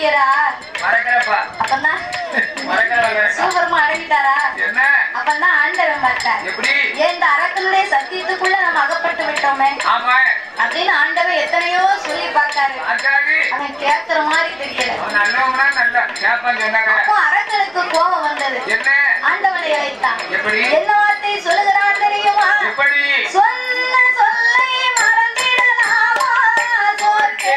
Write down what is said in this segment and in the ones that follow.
மறந்துட்டியடா? மறக்கறப்பா. அப்பன்னா மறக்கறவங்க. சூப்பர்மா அடங்கிட்டாரா? என்ன? அப்பன்னா ஆண்டவன் பார்த்தார். எப்படி? இந்த அரக்கனுடைய சத்தியத்துக்குள்ள நம்ம அகப்பட்டு விட்டோமே. ஆமா. அப்படின்னு ஆண்டவன் எத்தனையோ சொல்லி பார்த்தாரு. அக்காக்கு அவன் கேட்கிற மாதிரி தெரியல. நல்லவனா நல்ல கேப்பான் சொன்னாங்க. அப்போ அரக்கனுக்கு கோபம் வந்தது. என்ன? ஆண்டவனை அழைத்தான். எப்படி? என்ன வார்த்தை சொல்லுகிறான் தெரியுமா? எப்படி? சொன்ன சொல்லை மறந்திடலாமா சொற்கே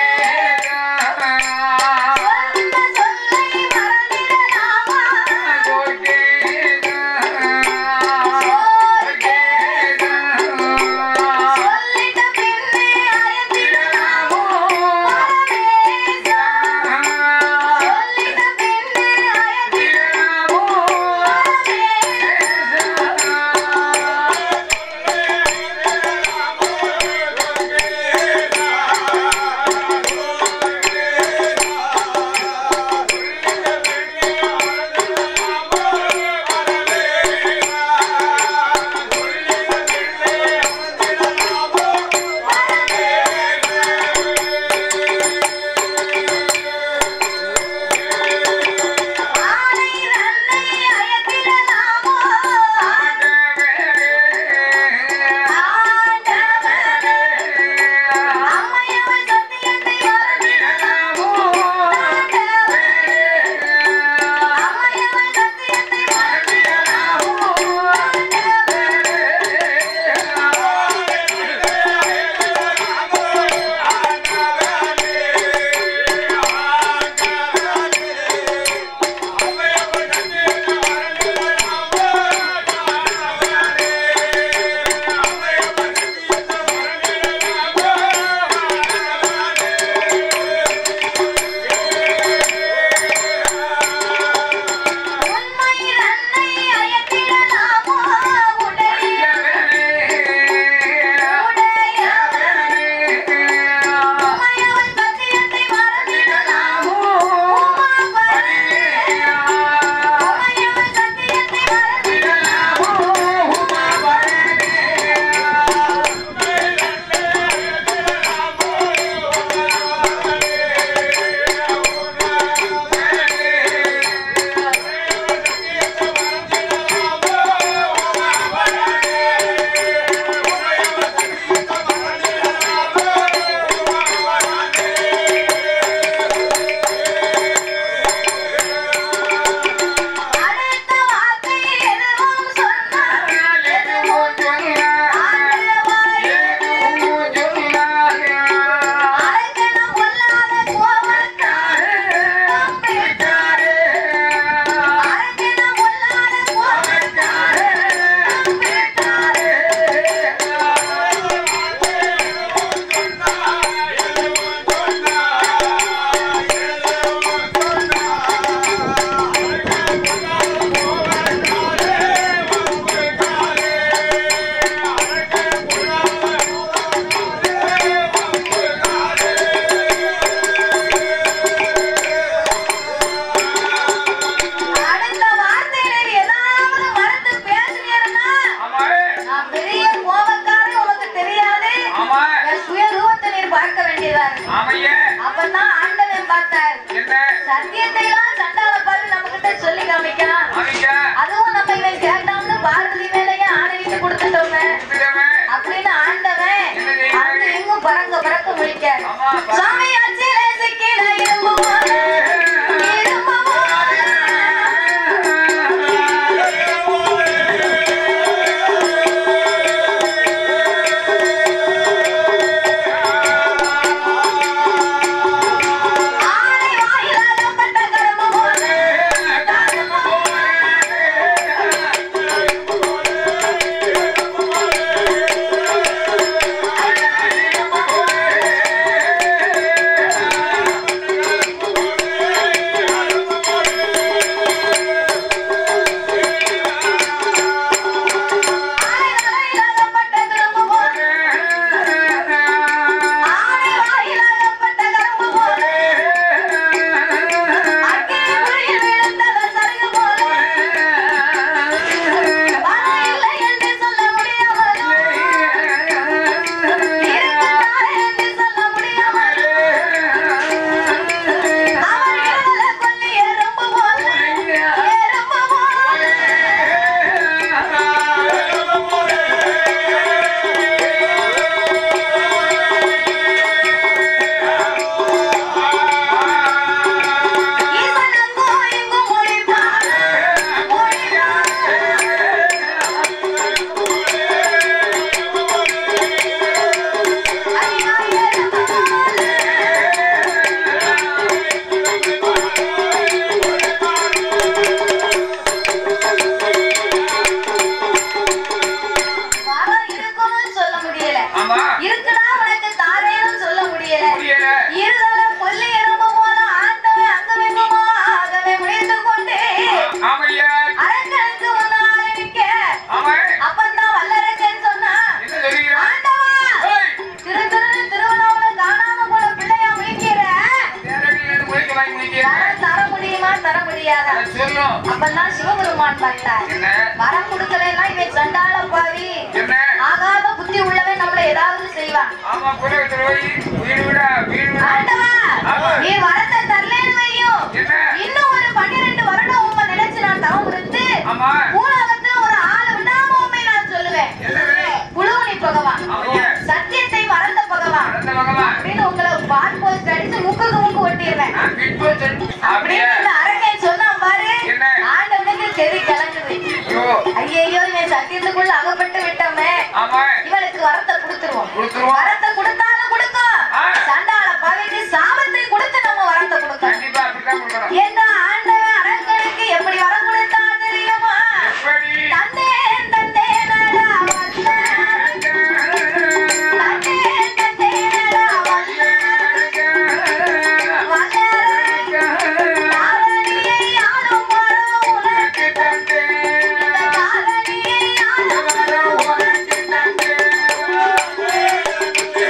வாங்கி முடிக்கிறேன். தர முடியுமா தர முடியாதா? சொல்லும். அப்பதான் சிவபெருமான் பார்த்தார். என்ன? வரம் கொடுக்கலன்னா இவன் சண்டாள பாவி, என்ன? ஆகாத புத்தி உள்ளவன் நம்மள ஏதாவது செய்வான். ஆமா, புலகத்துல போய் வீடு விடா வீடு விடா. ஆண்டவா, ஆமா. நீ வரத்தை தரலேன்னு வையும், என்ன? இன்னும் ஒரு 12 வருடம் உண்மை நினைச்சு நான் தவம் இருந்து ஆமா. பூலகத்துல ஒரு ஆளை விடாம உண்மை நான் சொல்லுவேன். என்னது? புழுவனி பகவான், ஆமாய்யா. சத்தியத்தை மறந்த பகவான் மறந்த பகவான். அப்படின்னு உங்களை பால் போஸ்ட் அடிச்சு முக்குக்கு முக்கு ஒட்டிடுவேன். நான் பின்போய் சொல்லு. அப்படியே. அப்படின்னு இந்த அரக்கன் சொன்னான் பாரு. என்ன? ஆண்டவனுக்கு செவி கலங்குது. ஐயோ. ஐயையோ, இவன் சத்தியத்துக்குள்ள அகப்பட்டு விட்டோமே, ஆமா. இவனுக்கு வரத்தை கொடுத்துருவோம். கொடுத்துருவோம். வரத்தை கொடுத்தாலும் கொடுக்கும், ஆ. சண்டாள பாவிக்கு சாபத்தை கொடுத்து நம்ம வரத்தை கொடுக்கணும். கண்டிப்பா அப்படித்தான் கொடுக்கணும். என்ற ஆண்டவன் அரக்கனுக்கு எப்படி வரம் கொடுத்தான் தெரியுமா? எப்படி? தந்தேன் தந்தேன் நடா வந்தேன், தந்தேன் தந்தேன் நடா வந்தேன், காரணியை யாரும் வரும் உனக்கு தந்தேன், இந்த காரணியை யாரும் வரும் உனக்கு தந்தேன்.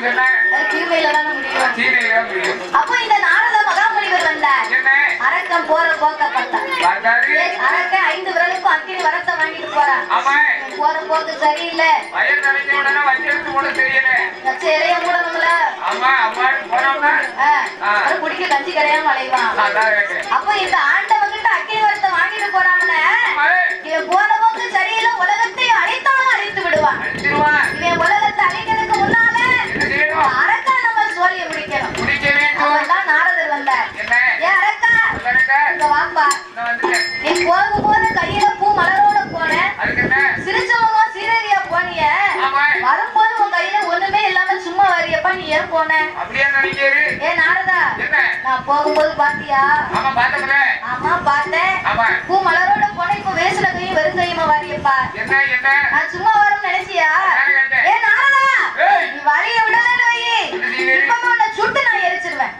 சொன்ன தீமையில தானே முடியும். சீதையில முடியும். அப்போ இந்த நாரத மகாமுனிவர் வந்தார். என்ன அரக்கன் போற போக்க பார்த்தார். பார்த்தாரு. அரக்கன் 5 விரலுக்கும் அக்கினி வரத்தை வாங்கிட்டு போறான். ஆமா போற போக்கு சரியில்லை. வயல் நினைஞ்ச உடனே வண்டி எடுத்து கூட தெரியல. சிறைய மூடணும்ல. ஆமா அம்மாடு போனோம்னா அது குடிக்க கஞ்சி கிடையாம அலைவான். அப்ப இந்த ஆண்டவங்கிட்ட அக்கினி வரத்தை வாங்கிட்டு போறாங்கன்னு இவன் போற போக்கு சரியில்லை, உலகத்தை அழித்தாலும் அழித்து விடுவான். இவன் உலகத்தை அழிக்கிறதுக்கு முன்னால அரக்கா நம்ம சோழியை முடிக்கணும். அவன்தான் நாரதர் வந்தார். ஏன் அரக்கா இங்க வாப்பா. நீ போகும்போது கையில பூ மலரோட போன, சிரிச்சவங்க சீரேரியா போனிய, வரும்போது உன் கையில ஒண்ணுமே இல்லாம சும்மா வரியப்பா, நீ ஏன் போன? ஏ நாரதா, நான் போகும்போது பாத்தியா? ஆமா பார்த்தேன். பூ மலரோட போன, இப்ப வேசுல கையும் வெறும் கையுமா வரியப்பா, நான் சும்மா வரும் நினைச்சியா? ஏ நாரதா, நீ வழிய விடலன்னு வையி, இப்ப உன்னை சுட்டு நான் எரிச்சிருவேன்.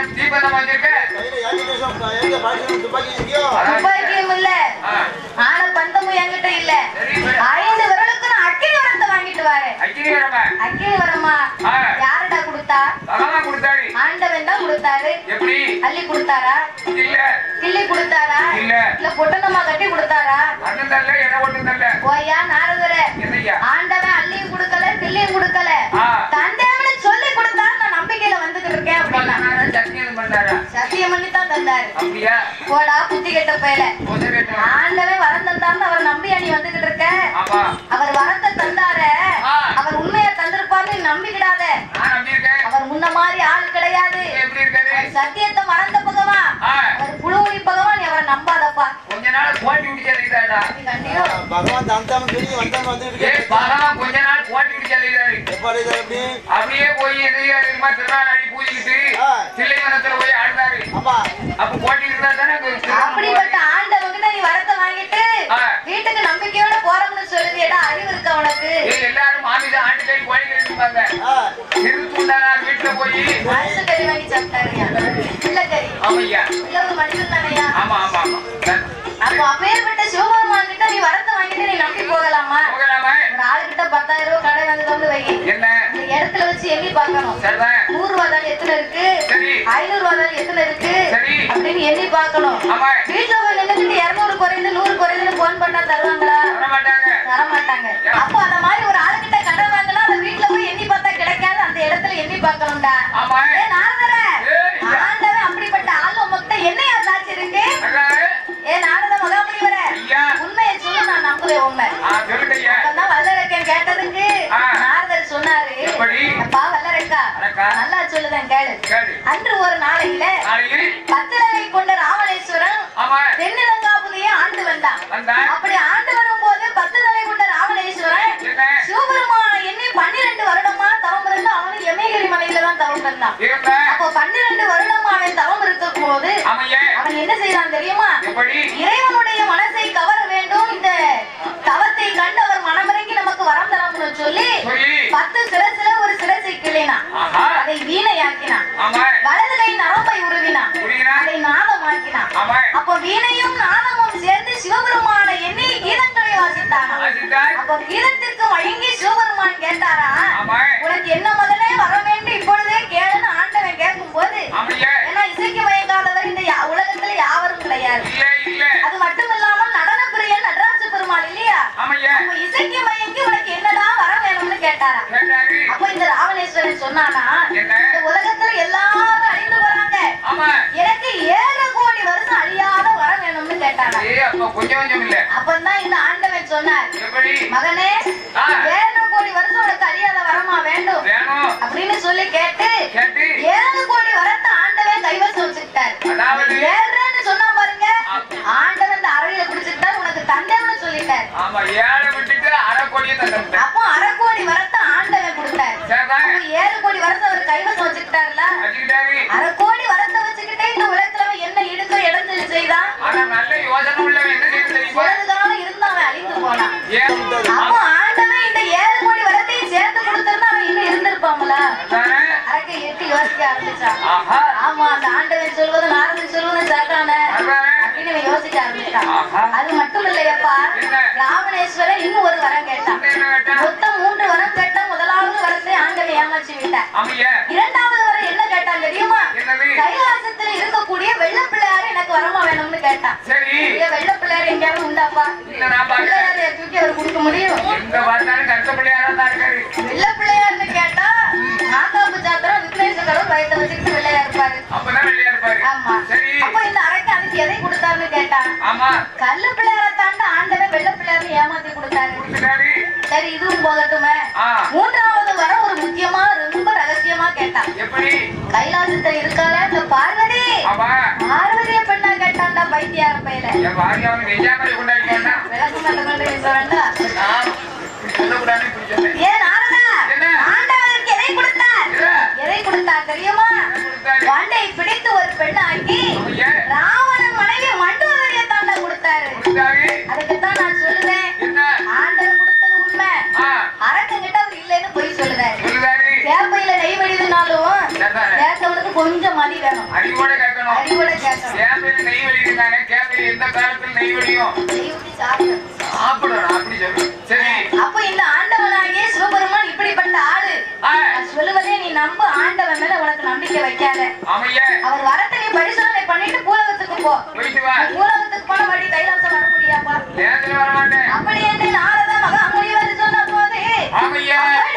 துப்பாக்கியும் இல்ல, ஆன பந்தமும் என்கிட்ட இல்ல. 5 விரலுக்கு நான் அக்கினி வரத்தை வாங்கிட்டு வரேன். அக்கினி வரமா யாருடா கொடுத்தா? ஆண்டவன் தான் கொடுத்தாரு. அள்ளி கொடுத்தாரா? கிள்ளி கொடுத்தாரா? இல்ல பொட்டனமா கட்டி கொடுத்தாரா? ஓயா நாரதரே, ஆண்டவன் அள்ளியும் கொடுக்கல கிள்ளியும் கொடுக்கல, தந்தேவனு சொல்லி கொடுத்தாரு. நான் நம்பிக்கையில வந்துகிட்டு இருக்கேன் அப்படின்னா சத்தியம் பண்ணி தான் தந்தாரு. போடா புத்தி கெட்ட பயல, ஆண்டவன் வரம் தந்தாருன்னு அவர் நம்பி நீ வந்துகிட்டு இருக்க. அவர் வரத்தை தந்தாரு, அவர் உண்மையை தந்திருப்பாரு, நம்பிக்கிடாத. அவர் முன்ன மாதிரி ஆள் கிடையாது. சத்தியத்தை மறந்த பகவான், அவர் புழுவி பகவான், நீ அவரை நம்பாதப்பா. கொஞ்ச நாள் போட்டி விடிச்சா பகவான் தந்தாம சொல்லி வந்தாம வந்து கொஞ்ச நாள் போட்டி விடிச்சாரு. அப்படியே போய் திருநாள் பூஜிக்கிட்டு தில்லைவனத்துல போய் ஆடுறாரு. அப்ப போட்டி இருந்தா தானே. அப்படிப்பட்ட ஆண்டவங்கிட்ட நீ வரத்தை வாங்கிட்டு வீட்டுக்கு நம்பிக்கையோட போறோம்னு சொல்லுவியடா, அறிவு இருக்க உனக்கு? எல்லாரும் மாமித ஆட்டுக்கறி கோழிக்கறி இருப்பாங்க. திருத்துண்டார் வீட்டுல போய் மனுஷ கறி வாங்கி சாப்பிட்டாருயா, பிள்ளை கறி. ஆமையா, இல்ல ஒரு மனுஷன் தானையா? ஆமா ஆமா ஆமா. அப்போ அப்பேற்பட்ட சிவபெருமான் கிட்ட நீ வரத்தை வாங்கிட்டு நீ நம்பி போகலாமா? ஒரு ஆளுகிட்ட 10,000 ரூபாய் கடை வந்து கொண்டு வை. இந்த இடத்துல வச்சு எண்ணி பார்க்கணும். 100 ரூபாய் தான் எத்தனை இருக்கு, 500 ரூபாய் தான் எத்தனை இருக்கு அப்படின்னு எண்ணி பார்க்கணும். வீட்டுல போய் நின்னுக்கிட்டு 200 குறைந்து 100 குறைந்து போன் பண்ணா தருவாங்களா? தர மாட்டாங்க. அப்போ அந்த மாதிரி ஒரு ஆளுகிட்ட கடை வாங்கினா அந்த வீட்டுல போய் எண்ணி பார்த்தா கிடைக்காது, அந்த இடத்துல எண்ணி பார்க்கணும்டா. நாரதரே, ஆண்டவன் அப்படிப்பட்ட ஆள் உங்ககிட்ட என்னையா சாட்சி இருக்கு? ஏ நாரத மகாமுனிவரே, உண்மையை சொல்லு, நான் நம்புறேன் உண்மை. அப்பதான் வல்லரக்கன் கேட்டதுக்கு நாரதர் சொன்னாரு, அப்பா வல்லரக்கா நல்லா சொல்லுதேன் கேளு. அன்று ஒரு நாளையில 10 தலை கொண்ட ராவணேஸ்வரன் தென்னிலங்காபுரியை ஆண்டு வந்தான். அப்படி ஆண்டு வரும்போது 10 தலை கொண்ட ராவணேஸ்வரன் சிவபெருமான எண்ணி 12 வருடமா தவம் இருந்து அவனு எமயகிரி மலையில தான் தவம் இருந்தான். அப்போ 12 வருடமா அவன் தவம் இருக்கும் போது அவன் என்ன செய்யறான் தெரியுமா? இறைவனுடைய மனசை கவர வேண்டும், இந்த தவத்தை கண்டு அவர் மனமிறங்கி நமக்கு வரம் தரணும்னு சொல்லி 10 சிரசுல ஒரு சிரசை கிள்ளினான், அதை வீணையாக்கினான். வலது கை நரம்பை உருவினான், அதை நாதமாக்கினான். அப்போ வீணையும் நாதமும் சேர்ந்து சிவபெருமான எண்ணி கீதங்களை வாசித்தானா. அப்போ கீதத்திற்கு வழங்கி சிவபெருமான் கேட்டாரா, உனக்கு என்ன முதலே வர வேண்டும் இப்பொழுதே கேளுன்னு ஆண்டவன் கேட்கும் போது, ஏன்னா இசைக்கு மயங்காதவர் இந்த உலகத்துல யாவரும் கிடையாது. அது மட்டும் இல்லாமல் நடன பிரியன் நடராஜ பெருமாள் இல்லையா, அப்ப இசைக்கு மயங்கி உனக்கு என்னடா வர வேணும்னு கேட்டாரா. அப்ப இந்த ராவணேஸ்வரன் சொன்னானா, இந்த உலகத்துல எல்லாரும் அழிந்து போறாங்க, எனக்கு 7 கோடி வருஷம் அழியாத வர வேணும்னு கேட்டானா. அப்பதான் இந்த ஆண்டவன் சொன்னார், மகனே 7 கோடி வருஷம் உனக்கு அழியாத வரமா வேண்டும் அப்படின்னு சொல்லி கேட்டு 7 கோடி வரத்தை ஆண்டவன் கைவசம் வச்சுக்கிட்டார். 7ன்னு சொன்னா பாருங்க, ஆண்டவன் இந்த அறையில பிடிச்சிட்டார், உனக்கு தந்தேன்னு சொல்லிட்டார். அப்போ 1/2 கோடி வரத்தை ஆண்டவன் கொடுத்தார். 7 கோடி வரத்தை அவர் கைவசம் வச்சுக்கிட்டாருல, 1/2 கோடி வரத்தை வச்சுக்கிட்டே இந்த உலகத்துல என்ன இடுக்க இடத்துல செய்தான், சிலதுக்காக இருந்தான் அழிந்து போனான். அப்போ ஆண்டவன் இந்த 7 கோடி வரத்தையும் சேர்த்து கொடுத்திருந்தா அவன் இன்னும் இருந்திருப்பாங்களா? அரக்கை எட்டி யோசிக்க ஆரம்பிச்சான். ஆமா, அந்த ஆண்டவன் சொல்வது நாரதன் சொல்வது சரிதானே அப்படின்னு யோசிக்க ஆரம்பிச்சான். அது மட்டும் இல்லையப்பா, ராவணேஸ்வரன் இன்னும் ஒரு வரம் கேட்டான். மொத்தம் 3 வரம் கேட்டான். முதலாவது வரத்தை ஆண்டவன் அவனை ஏமாற்றி விட்டான். ஆமையா. இரண்டாவது வரை என்ன கேட்டான் தெரியுமா? என்னது? கைலாசத்தில் இருக்கக்கூடிய வெள்ளை பிள்ளையார் எனக்கு வரமா வேணும்னு கேட்டான். சரி. வெள்ளை பிள்ளையார் எங்கேயாவது உண்டாப்பா? இல்ல நான் பிள்ளையாரை தூக்கி அவர் கொடுக்க முடியும்? எங்க பார்த்தாலும் கருத்த பிள்ளையாரா தான் இருக்காரு. வெள்ளை பிள்ளையார்னு கேட்டா நாகாப்பு சாத்திரம் விக்னேஷ கடவுள் வயத்தை வச்சுக்கிட்டு வெள்ளையா இருப்பாரு. அப்பதான் வெள்ளையா இருப்பாரு. ஆமா. சரி. அப்ப இந்த அரைக்கு அதுக்கு எதை கொடுத்தாருன்னு கேட்டான். ஆமா. கல்லு பிள்ளையாரை தாண்ட ஆண்டவன் வெள்ளை பிள்ளையார்னு ஏமாத்தி கொடுத்தாரு. சரி இதுவும் போகட்டுமே. மூன்றாவது வர ஒரு முக்கியமா ரொம்ப ரகசியமா கேட்டான். எப்படி? கைலாசத்துல இருக்கால இந்த பார்வதி. பார்வதிய பெண்ணா கேட்டான்டா பைத்தியார பையல. விளக்கு மட்டும் கொண்டு சொல்ல வேண்டாம். ஏன் நாரதா ஆண்டவனுக்கு எதை கொடுத்தார்? எதை கொடுத்தார் தெரியுமா? வண்டை பிடித்து ஒரு பெண்ணாக்கி ராவணன் மனைவி மண்டோதரியை தாண்டா கொடுத்தாரு. அதுக்குத்தான் நான் சொல்லுவேன் ஆண்டவன் கொடுத்தது உண்மை. அரக்கங்கிட்ட அவர் இல்லைன்னு போய் சொல்லுறாரு. கேப்பையில நெய் வடிதுனாலும் கேட்கவனுக்கு கொஞ்சம் மதி வேணும். அறிவோட கேட்கணும். அறிவோட கேட்கணும். கேப்பையில நெய் வடிதுனால கேப்பையில எந்த காலத்துல நெய் வடியும்? நெய் ஊத்தி சாப்பிடணும். அப்படி சொல்லு. சரி. அப்ப இந்த ஆண்டவனாகிய சிவபெருமான் இப்படிப்பட்ட ஆளு. சொல்லுவதே நீ நம்ப, ஆண்டவன் மேல உனக்கு நம்பிக்கை வைக்காத. அவர் வரத்தை நீ பரிசோதனை பண்ணிட்டு பூலகத்துக்கு போ. பூலகத்துக்கு போன வழி கைலாசம் வர முடியாப்பா? அப்படி என்று நாரத மகாமுனிவர் சொன்ன போது